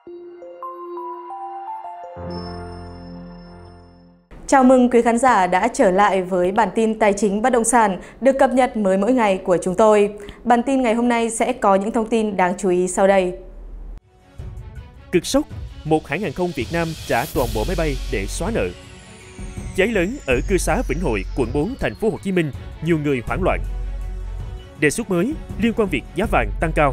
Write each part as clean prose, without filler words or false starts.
Chào mừng quý khán giả đã trở lại với bản tin tài chính bất động sản được cập nhật mới mỗi ngày của chúng tôi. Bản tin ngày hôm nay sẽ có những thông tin đáng chú ý sau đây. Cực sốc, một hãng hàng không Việt Nam trả toàn bộ máy bay để xóa nợ. Cháy lớn ở cư xá Vĩnh Hội, quận 4, thành phố Hồ Chí Minh, nhiều người hoảng loạn. Đề xuất mới liên quan việc giá vàng tăng cao.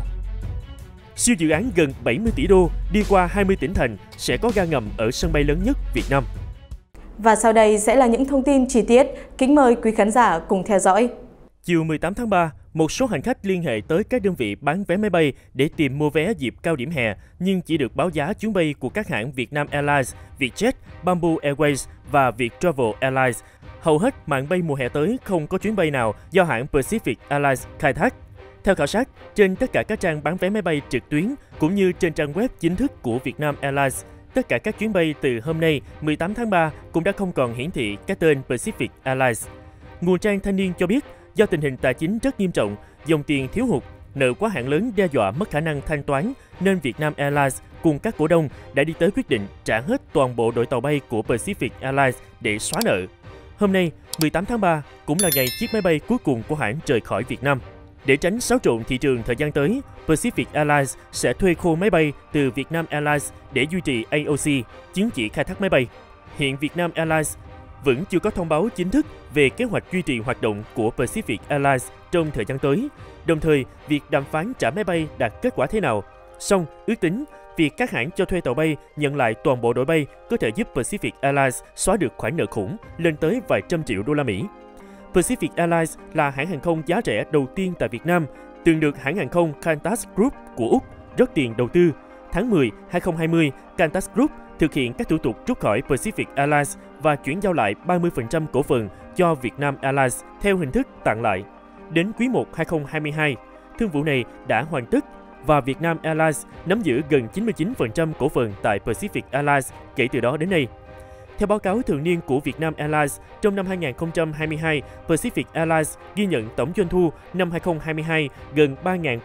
Siêu dự án gần 70 tỷ đô đi qua 20 tỉnh thành sẽ có ga ngầm ở sân bay lớn nhất Việt Nam. Và sau đây sẽ là những thông tin chi tiết. Kính mời quý khán giả cùng theo dõi. Chiều 18 tháng 3, một số hành khách liên hệ tới các đơn vị bán vé máy bay để tìm mua vé dịp cao điểm hè, nhưng chỉ được báo giá chuyến bay của các hãng Vietnam Airlines, Vietjet, Bamboo Airways và Viettravel Airlines. Hầu hết màn bay mùa hè tới không có chuyến bay nào do hãng Pacific Airlines khai thác. Theo khảo sát, trên tất cả các trang bán vé máy bay trực tuyến cũng như trên trang web chính thức của Vietnam Airlines, tất cả các chuyến bay từ hôm nay 18 tháng 3 cũng đã không còn hiển thị cái tên Pacific Airlines. Nguồn trang Thanh niên cho biết, do tình hình tài chính rất nghiêm trọng, dòng tiền thiếu hụt, nợ quá hạn lớn đe dọa mất khả năng thanh toán, nên Vietnam Airlines cùng các cổ đông đã đi tới quyết định trả hết toàn bộ đội tàu bay của Pacific Airlines để xóa nợ. Hôm nay, 18 tháng 3 cũng là ngày chiếc máy bay cuối cùng của hãng rời khỏi Việt Nam. Để tránh xáo trộn thị trường thời gian tới, Pacific Airlines sẽ thuê khô máy bay từ Vietnam Airlines để duy trì AOC, chứng chỉ khai thác máy bay. Hiện Vietnam Airlines vẫn chưa có thông báo chính thức về kế hoạch duy trì hoạt động của Pacific Airlines trong thời gian tới. Đồng thời, việc đàm phán trả máy bay đạt kết quả thế nào? Song, ước tính, việc các hãng cho thuê tàu bay nhận lại toàn bộ đội bay có thể giúp Pacific Airlines xóa được khoản nợ khủng lên tới vài trăm triệu đô la Mỹ. Pacific Airlines là hãng hàng không giá rẻ đầu tiên tại Việt Nam, từng được hãng hàng không Qantas Group của Úc rót tiền đầu tư. Tháng 10, 2020, Qantas Group thực hiện các thủ tục rút khỏi Pacific Airlines và chuyển giao lại 30% cổ phần cho Vietnam Airlines theo hình thức tặng lại. Đến quý 1 2022, thương vụ này đã hoàn tất và Vietnam Airlines nắm giữ gần 99% cổ phần tại Pacific Airlines kể từ đó đến nay. Theo báo cáo thường niên của Vietnam Airlines, trong năm 2022, Pacific Airlines ghi nhận tổng doanh thu năm 2022 gần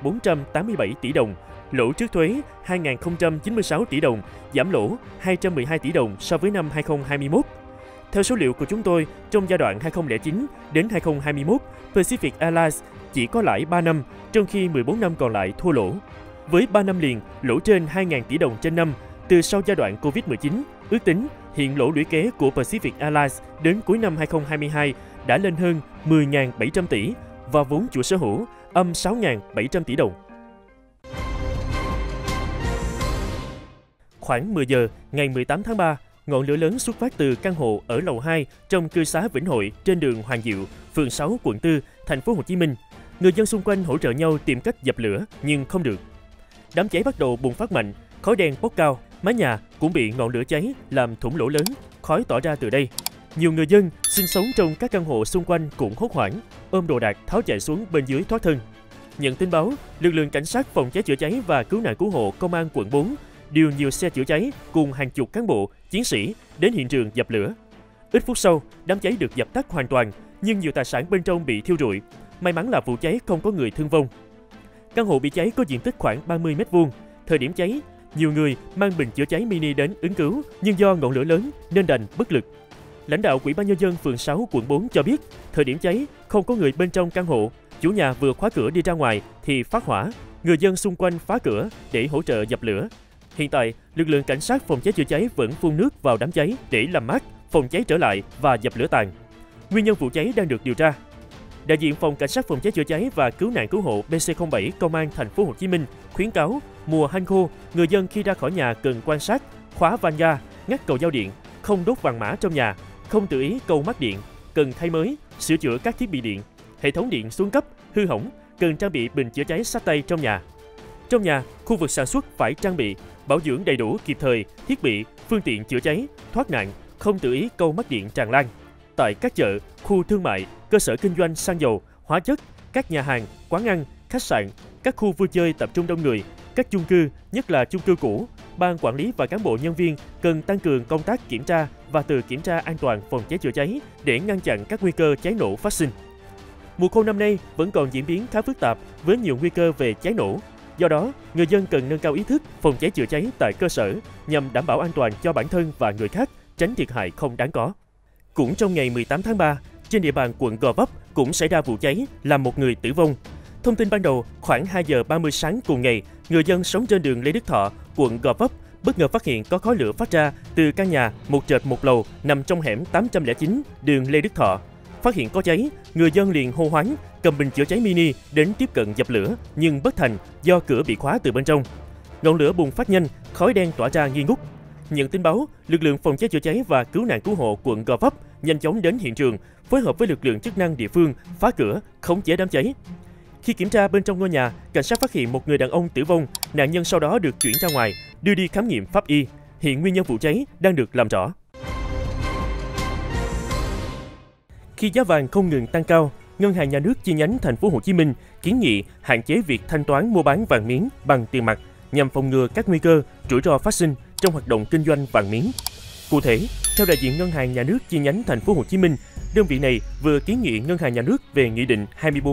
3.487 tỷ đồng, lỗ trước thuế 2.096 tỷ đồng, giảm lỗ 212 tỷ đồng so với năm 2021. Theo số liệu của chúng tôi, trong giai đoạn 2009 đến 2021, Pacific Airlines chỉ có lãi 3 năm, trong khi 14 năm còn lại thua lỗ. Với 3 năm liền, lỗ trên 2.000 tỷ đồng trên năm, từ sau giai đoạn Covid-19, ước tính hiện lỗ lũy kế của Pacific Airlines đến cuối năm 2022 đã lên hơn 10.700 tỷ và vốn chủ sở hữu âm 6.700 tỷ đồng. Khoảng 10 giờ ngày 18 tháng 3, ngọn lửa lớn xuất phát từ căn hộ ở lầu 2 trong cư xá Vĩnh Hội trên đường Hoàng Diệu, phường 6, quận 4, thành phố Hồ Chí Minh. Người dân xung quanh hỗ trợ nhau tìm cách dập lửa nhưng không được. Đám cháy bắt đầu bùng phát mạnh, khói đen bốc cao, mái nhà cũng bị ngọn lửa cháy làm thủng lỗ lớn, khói tỏa ra từ đây. Nhiều người dân sinh sống trong các căn hộ xung quanh cũng hốt hoảng, ôm đồ đạc tháo chạy xuống bên dưới thoát thân. Nhận tin báo, lực lượng cảnh sát phòng cháy chữa cháy và cứu nạn cứu hộ công an quận 4 điều nhiều xe chữa cháy cùng hàng chục cán bộ, chiến sĩ đến hiện trường dập lửa. Ít phút sau, đám cháy được dập tắt hoàn toàn, nhưng nhiều tài sản bên trong bị thiêu rụi. May mắn là vụ cháy không có người thương vong. Căn hộ bị cháy có diện tích khoảng 30 m². Thời điểm cháy, nhiều người mang bình chữa cháy mini đến ứng cứu, nhưng do ngọn lửa lớn nên đành bất lực. Lãnh đạo Ủy ban nhân dân phường 6, quận 4 cho biết, thời điểm cháy không có người bên trong căn hộ, chủ nhà vừa khóa cửa đi ra ngoài thì phát hỏa. Người dân xung quanh phá cửa để hỗ trợ dập lửa. Hiện tại, lực lượng cảnh sát phòng cháy chữa cháy vẫn phun nước vào đám cháy để làm mát, phòng cháy trở lại và dập lửa tàn. Nguyên nhân vụ cháy đang được điều tra. Đại diện phòng cảnh sát phòng cháy chữa cháy và cứu nạn cứu hộ BC07 công an thành phố Hồ Chí Minh khuyến cáo mùa hanh khô, người dân khi ra khỏi nhà cần quan sát, khóa van ga, ngắt cầu giao điện, không đốt vàng mã trong nhà, không tự ý câu mắc điện, cần thay mới, sửa chữa các thiết bị điện, hệ thống điện xuống cấp, hư hỏng, cần trang bị bình chữa cháy xách tay trong nhà. Trong nhà, khu vực sản xuất phải trang bị, bảo dưỡng đầy đủ kịp thời thiết bị, phương tiện chữa cháy, thoát nạn, không tự ý câu mắc điện tràn lan. Tại các chợ, khu thương mại, cơ sở kinh doanh xăng dầu, hóa chất, các nhà hàng, quán ăn, khách sạn, các khu vui chơi tập trung đông người, các chung cư, nhất là chung cư cũ, ban quản lý và cán bộ nhân viên cần tăng cường công tác kiểm tra và tự kiểm tra an toàn phòng cháy chữa cháy để ngăn chặn các nguy cơ cháy nổ phát sinh. Mùa khô năm nay vẫn còn diễn biến khá phức tạp với nhiều nguy cơ về cháy nổ. Do đó, người dân cần nâng cao ý thức phòng cháy chữa cháy tại cơ sở nhằm đảm bảo an toàn cho bản thân và người khác, tránh thiệt hại không đáng có. Cũng trong ngày 18 tháng 3, trên địa bàn quận Gò Vấp cũng xảy ra vụ cháy làm một người tử vong. Thông tin ban đầu, khoảng 2 giờ 30 sáng cùng ngày, người dân sống trên đường Lê Đức Thọ, quận Gò Vấp bất ngờ phát hiện có khói lửa phát ra từ căn nhà một trệt một lầu nằm trong hẻm 809 đường Lê Đức Thọ. Phát hiện có cháy, người dân liền hô hoáng cầm bình chữa cháy mini đến tiếp cận dập lửa nhưng bất thành do cửa bị khóa từ bên trong. Ngọn lửa bùng phát nhanh, khói đen tỏa ra nghi ngút. Nhận tin báo, lực lượng phòng cháy chữa cháy và cứu nạn cứu hộ quận Gò Vấp nhanh chóng đến hiện trường, phối hợp với lực lượng chức năng địa phương phá cửa, khống chế đám cháy. Khi kiểm tra bên trong ngôi nhà, cảnh sát phát hiện một người đàn ông tử vong, nạn nhân sau đó được chuyển ra ngoài, đưa đi khám nghiệm pháp y. Hiện nguyên nhân vụ cháy đang được làm rõ. Khi giá vàng không ngừng tăng cao, Ngân hàng Nhà nước chi nhánh Thành phố Hồ Chí Minh kiến nghị hạn chế việc thanh toán mua bán vàng miếng bằng tiền mặt nhằm phòng ngừa các nguy cơ rủi ro phát sinh trong hoạt động kinh doanh vàng miếng. Cụ thể, theo đại diện Ngân hàng Nhà nước chi nhánh Thành phố Hồ Chí Minh, đơn vị này vừa kiến nghị Ngân hàng Nhà nước về Nghị định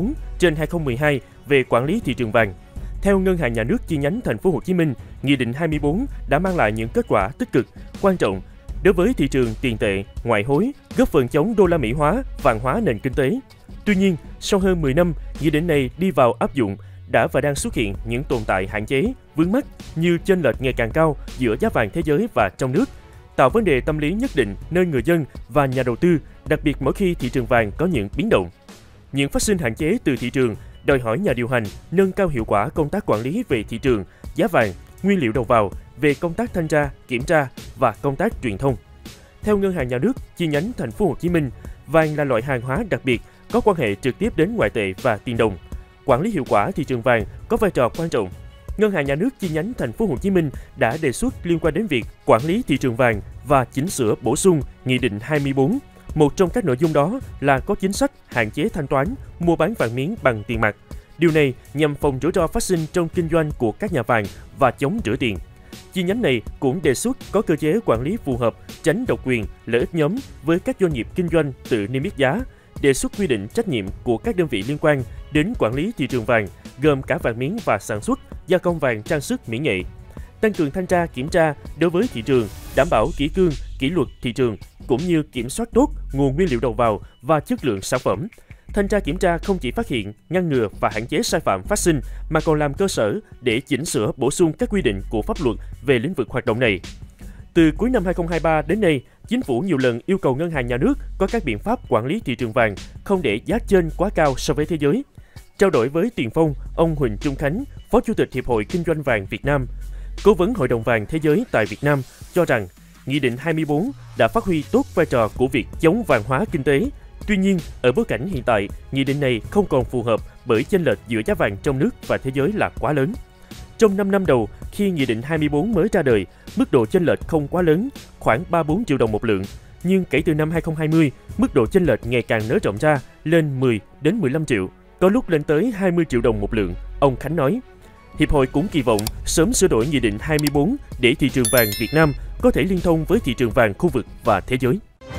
24/2012 về quản lý thị trường vàng. Theo Ngân hàng Nhà nước chi nhánh Thành phố Hồ Chí Minh, Nghị định 24 đã mang lại những kết quả tích cực, quan trọng đối với thị trường tiền tệ, ngoại hối, góp phần chống đô la Mỹ hóa, vàng hóa nền kinh tế. Tuy nhiên, sau hơn 10 năm, nghị định này đi vào áp dụng, đã và đang xuất hiện những tồn tại hạn chế, vướng mắc như chênh lệch ngày càng cao giữa giá vàng thế giới và trong nước, tạo vấn đề tâm lý nhất định nơi người dân và nhà đầu tư, đặc biệt mỗi khi thị trường vàng có những biến động. Những phát sinh hạn chế từ thị trường đòi hỏi nhà điều hành nâng cao hiệu quả công tác quản lý về thị trường, giá vàng, nguyên liệu đầu vào, về công tác thanh tra, kiểm tra và công tác truyền thông. Theo Ngân hàng Nhà nước chi nhánh Thành phố Hồ Chí Minh, vàng là loại hàng hóa đặc biệt có quan hệ trực tiếp đến ngoại tệ và tiền đồng. Quản lý hiệu quả thị trường vàng có vai trò quan trọng. Ngân hàng Nhà nước chi nhánh Thành phố Hồ Chí Minh đã đề xuất liên quan đến việc quản lý thị trường vàng và chỉnh sửa bổ sung Nghị định 24. Một trong các nội dung đó là có chính sách hạn chế thanh toán, mua bán vàng miếng bằng tiền mặt. Điều này nhằm phòng rủi ro phát sinh trong kinh doanh của các nhà vàng và chống rửa tiền. Chi nhánh này cũng đề xuất có cơ chế quản lý phù hợp, tránh độc quyền, lợi ích nhóm với các doanh nghiệp kinh doanh tự niêm yết giá, đề xuất quy định trách nhiệm của các đơn vị liên quan đến quản lý thị trường vàng, gồm cả vàng miếng và sản xuất, gia công vàng trang sức mỹ nghệ. Tăng cường thanh tra kiểm tra đối với thị trường, đảm bảo kỷ cương, kỷ luật thị trường, cũng như kiểm soát tốt nguồn nguyên liệu đầu vào và chất lượng sản phẩm. Thanh tra kiểm tra không chỉ phát hiện, ngăn ngừa và hạn chế sai phạm phát sinh, mà còn làm cơ sở để chỉnh sửa bổ sung các quy định của pháp luật về lĩnh vực hoạt động này. Từ cuối năm 2023 đến nay, Chính phủ nhiều lần yêu cầu Ngân hàng Nhà nước có các biện pháp quản lý thị trường vàng, không để giá chênh quá cao so với thế giới. Trao đổi với Tiền Phong, ông Huỳnh Trung Khánh, Phó Chủ tịch Hiệp hội Kinh doanh vàng Việt Nam, Cố vấn Hội đồng vàng Thế giới tại Việt Nam, cho rằng Nghị định 24 đã phát huy tốt vai trò của việc chống vàng hóa kinh tế. Tuy nhiên, ở bối cảnh hiện tại, nghị định này không còn phù hợp bởi chênh lệch giữa giá vàng trong nước và thế giới là quá lớn. Trong 5 năm đầu, khi Nghị định 24 mới ra đời, mức độ chênh lệch không quá lớn, khoảng 3-4 triệu đồng một lượng. Nhưng kể từ năm 2020, mức độ chênh lệch ngày càng nới rộng ra lên 10 đến 15 triệu, có lúc lên tới 20 triệu đồng một lượng, ông Khánh nói. Hiệp hội cũng kỳ vọng sớm sửa đổi Nghị định 24 để thị trường vàng Việt Nam có thể liên thông với thị trường vàng khu vực và thế giới.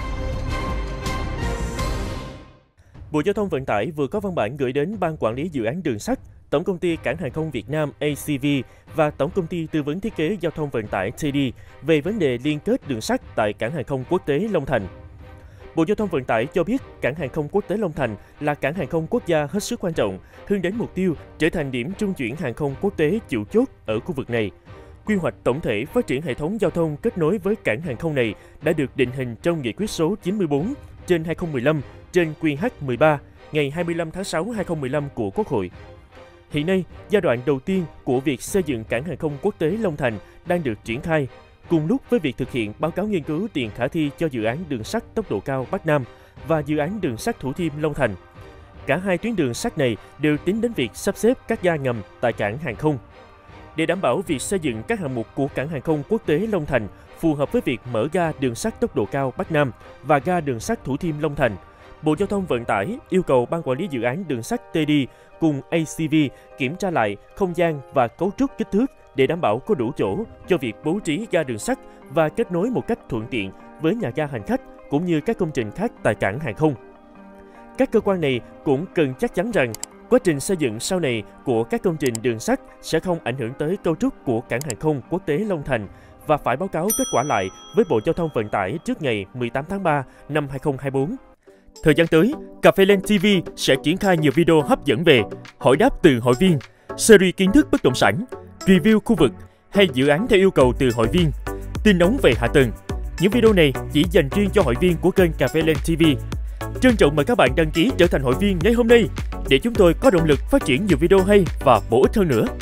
Bộ Giao thông Vận tải vừa có văn bản gửi đến Ban Quản lý Dự án Đường sắt, Tổng công ty Cảng hàng không Việt Nam ACV và Tổng công ty Tư vấn Thiết kế Giao thông Vận tải TD về vấn đề liên kết đường sắt tại Cảng hàng không quốc tế Long Thành. Bộ Giao thông Vận tải cho biết Cảng hàng không quốc tế Long Thành là cảng hàng không quốc gia hết sức quan trọng, hướng đến mục tiêu trở thành điểm trung chuyển hàng không quốc tế chủ chốt ở khu vực này. Quy hoạch tổng thể phát triển hệ thống giao thông kết nối với cảng hàng không này đã được định hình trong Nghị quyết số 94/2015 trên QH13 ngày 25 tháng 6 2015 của Quốc hội. Hiện nay, giai đoạn đầu tiên của việc xây dựng cảng hàng không quốc tế Long Thành đang được triển khai, cùng lúc với việc thực hiện báo cáo nghiên cứu tiền khả thi cho dự án đường sắt tốc độ cao Bắc Nam và dự án đường sắt Thủ Thiêm Long Thành. Cả hai tuyến đường sắt này đều tính đến việc sắp xếp các ga ngầm tại cảng hàng không. Để đảm bảo việc xây dựng các hạng mục của cảng hàng không quốc tế Long Thành phù hợp với việc mở ga đường sắt tốc độ cao Bắc Nam và ga đường sắt Thủ Thiêm Long Thành, Bộ Giao thông Vận tải yêu cầu Ban Quản lý Dự án Đường sắt TD cùng ACV kiểm tra lại không gian và cấu trúc kích thước để đảm bảo có đủ chỗ cho việc bố trí ga đường sắt và kết nối một cách thuận tiện với nhà ga hành khách cũng như các công trình khác tại cảng hàng không. Các cơ quan này cũng cần chắc chắn rằng Quá trình xây dựng sau này của các công trình đường sắt sẽ không ảnh hưởng tới cấu trúc của cảng hàng không quốc tế Long Thành và phải báo cáo kết quả lại với Bộ Giao thông Vận tải trước ngày 18 tháng 3 năm 2024. Thời gian tới, Cà phê Lên TV sẽ triển khai nhiều video hấp dẫn về hỏi đáp từ hội viên, series kiến thức bất động sản, review khu vực hay dự án theo yêu cầu từ hội viên, tin nóng về hạ tầng. Những video này chỉ dành riêng cho hội viên của kênh Cà phê Lên TV. Trân trọng mời các bạn đăng ký trở thành hội viên ngay hôm nay để chúng tôi có động lực phát triển nhiều video hay và bổ ích hơn nữa.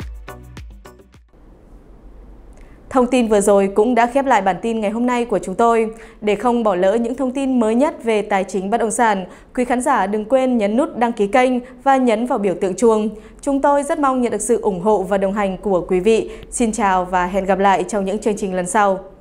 Thông tin vừa rồi cũng đã khép lại bản tin ngày hôm nay của chúng tôi. Để không bỏ lỡ những thông tin mới nhất về tài chính bất động sản, quý khán giả đừng quên nhấn nút đăng ký kênh và nhấn vào biểu tượng chuông. Chúng tôi rất mong nhận được sự ủng hộ và đồng hành của quý vị. Xin chào và hẹn gặp lại trong những chương trình lần sau.